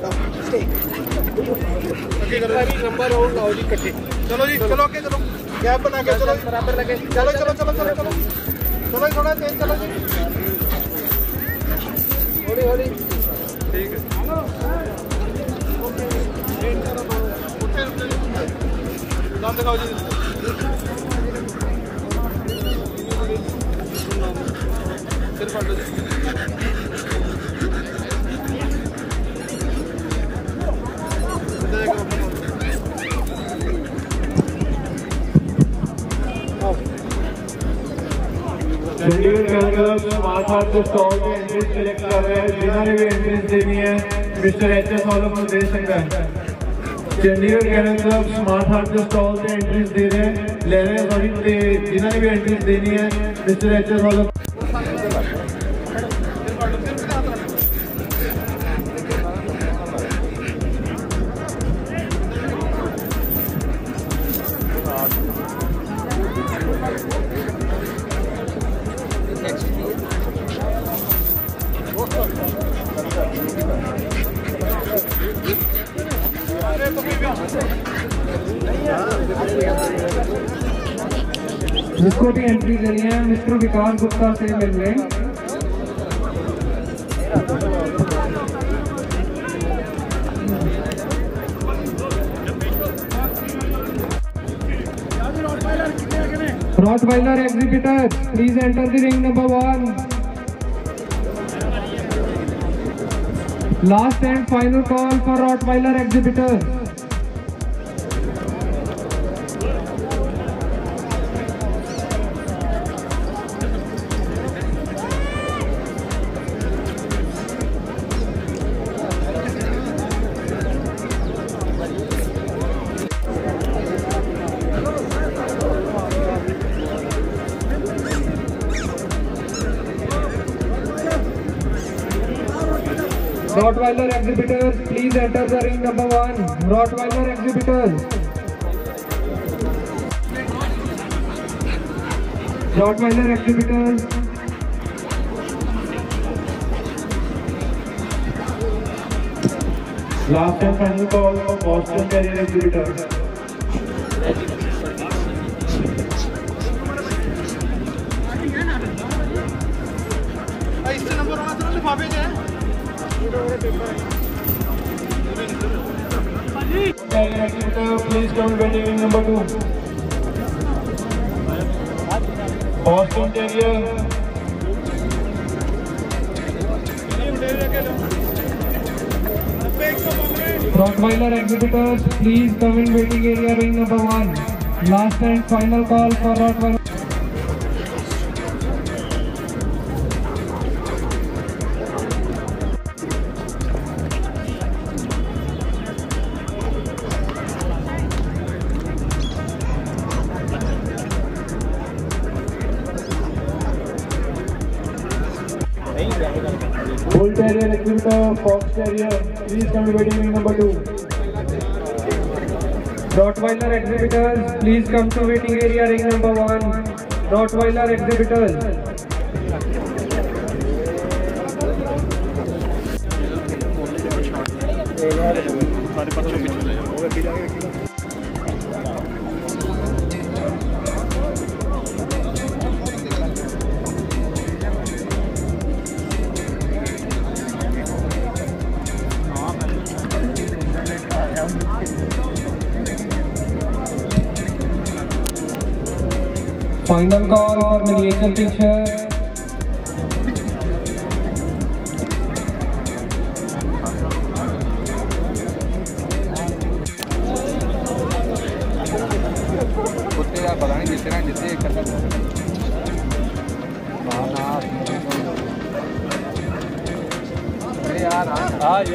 Number round लाओ जी कट्टे। चलो जी चलो आगे चलो गैप बना के चलो बराबर लगे। चलो चलो चलो चलो चलो चलो थोड़ा तेज चलो जी हौली हौली। ठीक है नाम दिखाओ जी। सिर्फ आटो जी चंडीगढ़ कैलकलर स्मार्ट हार्ट के स्टॉल में एंट्रीज सिलेक्ट कर रहे हैं। जिन्होंने भी एंट्रीज देनी है मिस्टर एच.एस. सोलोमन दे सकता है। चंडीगढ़ कैलकलर स्मार्ट हार्ट के स्टॉल में एंट्रीज दे रहे हैं ले रहे हैं सॉरी जिन्होंने भी एंट्रीज देनी है मिस्टर एच.एस. सोलोमन। जिसको भी एंट्री देनी है मिस्टर विकास गुप्ता से मिल रहे हैं। Rottweiler exhibitors, please enter the ring number 1. Last and final call for Rottweiler exhibitors. Rottweiler exhibitors, please enter the ring number 1. Rottweiler exhibitors. Rottweiler exhibitors. Last and final call for Boston Terrier exhibitors. इससे number होना था लिफाफे जो है। Please come waiting in number 2. Boston Terrier. Rottweiler exhibitors, please come in waiting area ring number 1. Last and final call for Rottweiler. Bull Terrier exhibitor, Fox Terrier, please come to waiting ring number 2. Rottweiler exhibitors, please come to waiting area ring number 1. Rottweiler exhibitors. Final call for miniature picture. कुत्ते यार पता नहीं जितने करता यार हाँ ये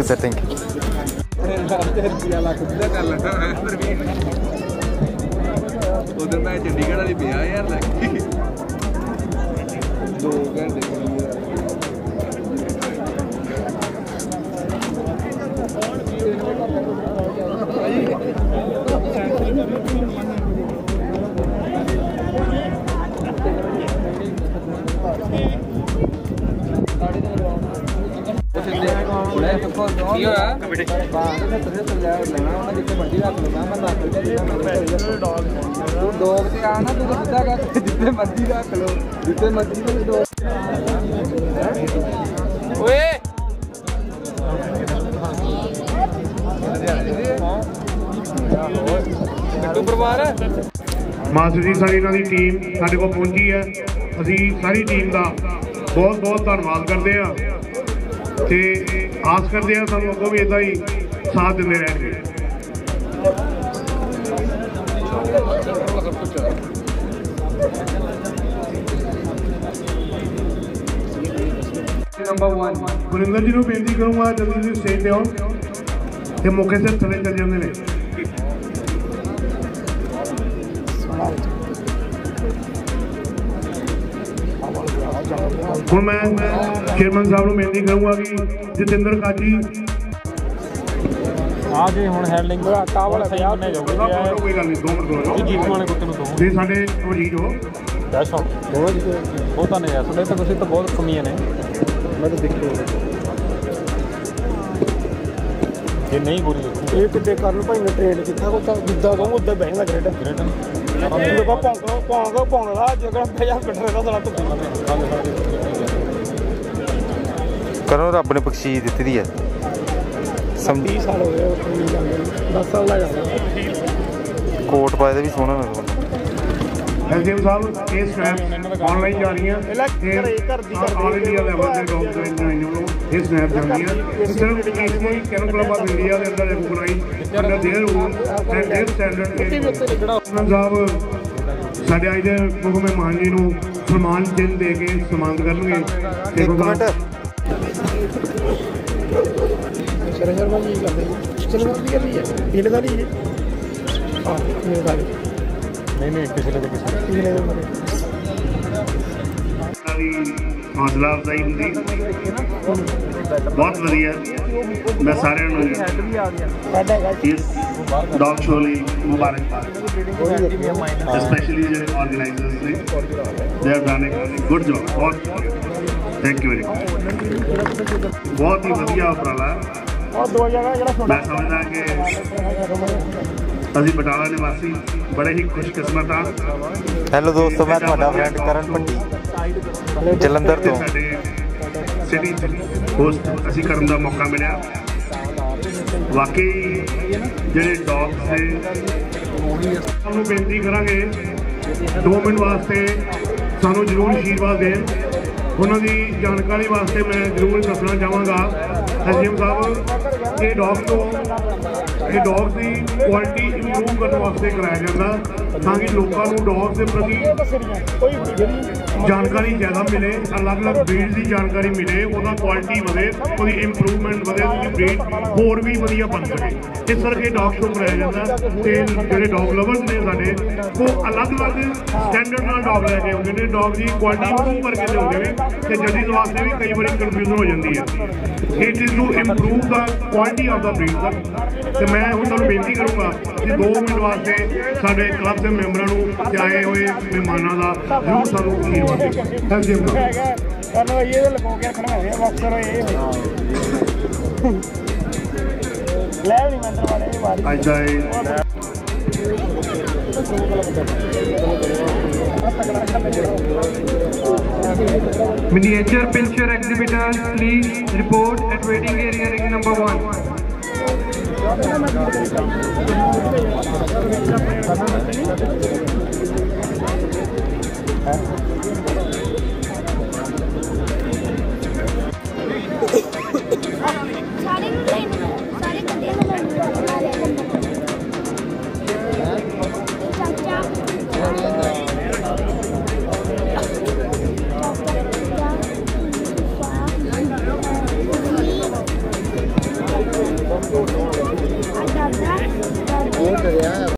you sir, thank you. उधर मैं चंडीगढ़ वाली 50,000 लगी 2 घंटे। डॉग से आना तू तो सीधा कर जितने मर्जी रख लो, जितने मर्जी डॉग। ओए ਮਾਸਟਰ ਜੀ ਸਾਡੀ ਇਹਨਾਂ ਦੀ ਟੀਮ ਸਾਡੇ ਕੋਲ ਪਹੁੰਚੀ ਹੈ। ਅਸੀਂ ਸਾਰੀ ਟੀਮ ਦਾ ਬਹੁਤ ਬਹੁਤ ਧੰਨਵਾਦ ਕਰਦੇ ਹਾਂ ਤੇ ਆਸ ਕਰਦੇ ਹਾਂ ਸਾਨੂੰ ਅੱਗੋਂ ਵੀ ਇੱਦਾਂ ਹੀ ਸਾਥ ਦਿੰਦੇ ਰਹਿਣਗੇ। Number 1 ਗੁਰਿੰਦਰ ਜੀ ਨੂੰ ਬੇਨਤੀ ਕਰੂੰਗਾ ਜਲਦੀ ਜਲਦੀ ਸਟੇਜ ਤੇ ਆਉਣ ਤੇ ਮੌਕੇ ਸਿਰ ਥੱਲੇ ਚੱਲ ਜਾਂਦੇ ਨੇ। ਹੁਣ ਮੈਂ ਚੇਅਰਮੈਨ ਸਾਹਿਬ ਨੂੰ ਬੇਨਤੀ ਕਰੂੰਗਾ ਕਿ ਜਤਿੰਦਰ ਕਾਜੀ ਆ ਗਏ ਹੁਣ ਹੈਂਡਲਿੰਗ ਟਾਵਲ ਸਹੀ ਬਣੇ ਜਾਊਗਾ। ਕੋਈ ਗੱਲ ਨਹੀਂ 2 ਮਿੰਟ ਰੁਕੋ ਜੀ ਜੀਤ ਵਾਲੇ ਕੁੱਤੇ ਨੂੰ ਦੋ ਜੀ ਸਾਡੇ ਵਜੀਦ ਹੋ ਕੈਸ਼ ਆਨ ਬਹੁਤਾਂ ਨੇ ਯਾਰ ਤੁਹਾਡੇ ਤਾਂ ਤੁਸੀਂ ਤਾਂ ਬਹੁਤ ਕਮੀਆਂ ਨੇ। ਮੈਂ ਤਾਂ ਦੇਖਿਆ ਇਹ ਨਹੀਂ ਬੁਰੀ ਇਹ ਕਿੱਡੇ ਕਰਨ ਭਾਈ ਨੇ ਟ੍ਰੇਡ ਕੀਤਾ ਕੋ ਜਿੱਦਾਂ ਕਹੂੰ ਉਦਾਂ ਬਹਿਣਾ ਗ੍ਰੇਡ ਦੇਖੋ ਭੌਂਕਦਾ ਜੇਕਰ ਪਿਆ ਕੱਟਰੇ ਦਾ ਸਾਲਾ ਧੁੱਪੀ करो रब ने बख्शीश दी है। 20 साल हो गए 10 साल ਦਾ ਜਾਂਦਾ कोट पाए भी सोहना लगदा। ਐਸਡੀਐਮ ਸਾਹਿਬ ਇਹ ਸਨੈਪ ਆਨਲਾਈਨ ਜਾ ਰਹੀਆਂ ਤੇ ਆਲ ਇੰਡੀਆ ਲੈਵਲ ਤੇ ਡੌਗ ਟ੍ਰੇਨਿੰਗ ਨੂੰ ਇਹ ਸਨੈਪ ਜਾਂਦੀਆਂ ਸਿਰਫ ਏਸ਼ੀਆਈ ਕੈਨਨ ਕਲੱਬ ਆਫ ਇੰਡੀਆ ਦੇ ਅੰਦਰ recognise under their rule and their standard. ਸਾਹਿਬ ਸਾਡੇ ਅੱਜ ਦੇ ਮੁੱਖ ਮਹਿਮਾਨ ਜੀ ਨੂੰ ਸਨਮਾਨ ਚਿੰਨ੍ਹ ਦੇ ਕੇ ਸਨਮਾਨਿਤ ਕਰਨਗੇ। ਇੱਕ ਮਿੰਟ ਸ਼ਰਮਾ ਜੀ ਕਰਦੇ ਸ਼ਰਮਾ ਦੀ ਗੱਲ ਹੈ ਇਹਦੇ ਦਾ ਨਹੀਂ ਹਾਂ ਇਹ ਗੱਲ ਨਹੀਂ ਪਿਛਲੇ ਦੇ ਕਿਸੇ ਹੌਸਲਾ ਅਫਜ਼ਾਈ ਹੁੰਦੀ ਬਹੁਤ ਵਧੀਆ। ਮੈਂ ਸਾਰਿਆਂ ਨੂੰ ਇਸ ਡੌਗ ਸ਼ੋ ਲਈ ਮੁਬਾਰਕਬਾਦ ਸਪੈਸ਼ਲੀ ਜਿਹੜੇ ਆਰਗੇਨਾਈਜ਼ਰਸ ਨੇ they have done a good job. ਬਹੁਤ ਥੈਂਕ ਯੂ ਵੈਰੀ ਮਚ। ਬਹੁਤ ਹੀ ਵਧੀਆ ਉਪਰਾਲਾ। ਮੈਂ ਸਮਝਦਾ ਕਿ ਅਸੀਂ ਬਟਾਲਾ ਨਿਵਾਸੀ ਬੜੇ ਹੀ ਖੁਸ਼ਕਿਸਮਤ ਹਾਂ। हेलो दोस्तों, मैं ਤੁਹਾਡਾ फ्रेंड करण भट्टी जलंधर तो ਸਾਡੇ ਸਿਟੀ ਹੋਸਟ ਅਸੀਂ ਕਰਨ ਦਾ ਮੌਕਾ ਮਿਲਿਆ। ਵਾਕਈ ਜਿਹੜੇ ਡੌਗਸ ਨੇ ਸਾਨੂੰ ਬੇਨਤੀ ਕਰਾਂਗੇ 2 ਮਿੰਟ ਵਾਸਤੇ ਸਾਨੂੰ ਜ਼ਰੂਰ ਆਸ਼ੀਰਵਾਦ ਦੇਣ। ਉਹਨਾਂ ਦੀ ਜਾਣਕਾਰੀ ਵਾਸਤੇ ਮੈਂ ਜ਼ਰੂਰ ਦੱਸਣਾ ਚਾਹਾਂਗਾ ਐਸਡੀਐਮ ਸਾਹਿਬ ਇਹ ਡੌਗਸ ਦੀ ਕੁਆਲਿਟੀ ਇੰਪਰੂਵ ਕਰਨ ਵਾਸਤੇ ਕਰਾਇਆ ਜਾਂਦਾ ਤਾਂ ਕਿ ਲੋਕਾਂ ਨੂੰ ਡੌਗਸ ਦੇ ਪ੍ਰਤੀ ਜਾਣਕਾਰੀ ਜ਼ਿਆਦਾ ਮਿਲੇ, ਅਲੱਗ-ਅਲੱਗ ਬਰੀਡ ਦੀ ਜਾਣਕਾਰੀ ਮਿਲੇ, ਉਹਦਾ ਕੁਆਲਿਟੀ ਵਧੇ, ਉਹਦੀ ਇੰਪਰੂਵਮੈਂਟ ਵਧੇ, ਉਹਦੀ ਬਰੀਡ ਹੋਰ ਵੀ ਵਧੀਆ ਬਣ ਸਕੇ। ਇਸ ਕਰਕੇ ਡੌਗ ਸ਼ੋ ਕਰਾਇਆ ਜਾਂਦਾ ਤੇ ਜਿਹੜੇ ਡੌਗ ਲਵਰਸ ਨੇ ਸਾਡੇ ਉਹ ਅਲੱਗ-ਅਲੱਗ ਸਟੈਂਡਰਡ ਨਾਲ ਡੌਗ ਲੈ ਕੇ ਆਉਂਦੇ ਨੇ। ਡੌਗ ਦੀ ਕੁਆਲਿਟੀ ਇੰਪਰੂਵ ਕਰਕੇ ਲਿਆਉਂਦੇ ਨੇ ਤੇ ਜੱਜਿਸ ਵਾਸਤੇ ਵੀ ਕਈ ਵਾਰੀ ਕਨਫਿਊਜ਼ਨ ਹੋ ਜਾਂਦੀ ਹੈ। It is to improve the quality of the breed sir. ਤੇ ਮੈਂ ਹੁਣ ਤੁਹਾਨੂੰ ਬੇਨਤੀ ਕਰੂੰਗਾ ਕਿ 2 ਮਿੰਟ ਵਾਸਤੇ ਸਾਡੇ ਕਲੱਬ ਦੇ ਮੈਂਬਰਾਂ ਨੂੰ ਤੇ ਆਏ ਹੋਏ ਮਹਿਮਾਨਾਂ ਦਾ ਜ਼ਰੂਰ ਸਾਨੂੰ ਅਸ਼ੀਰਵਾਦ ਦਿਓ। Thank you. ਸਾਨੂੰ ਇਹ ਲਗੋ ਕੇ ਰੱਖਣਾ ਹੋਵੇ ਬਾਕਸਰ ਇਹ ਲੈ ਨਹੀਂ ਮੰਦਰ ਵਾਲੇ ਵਾਰੀ ਅੱਜ ਦਾ Miniature pincher exhibitors, please report at waiting area ring number 1.